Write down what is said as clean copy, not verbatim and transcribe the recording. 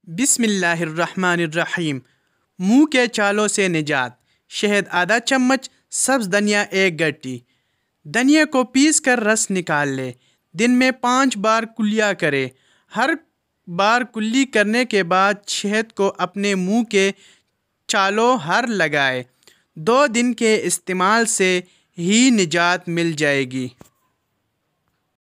बिस्मिल्लाहिर्रहमानिर्रहीम। मुंह के चालों से निजात। शहद आधा चम्मच, सब्ज़ धनिया 1 गड्डी। धनिया को पीस कर रस निकाल ले। दिन में 5 बार कुल्लिया करे। हर बार कुल्ली करने के बाद शहद को अपने मुंह के चालों हर लगाए। 2 दिन के इस्तेमाल से ही निजात मिल जाएगी।